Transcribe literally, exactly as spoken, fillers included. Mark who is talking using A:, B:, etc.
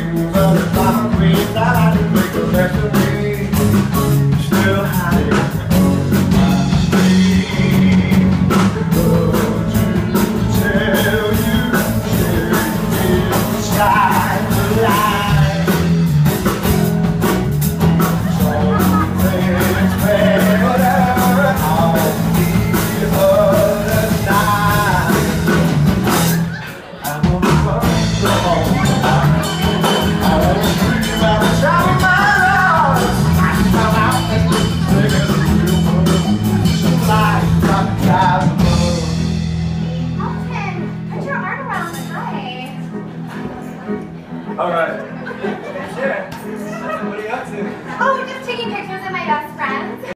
A: All right. Sure. What are you up to?
B: Oh, just taking pictures in my backyard.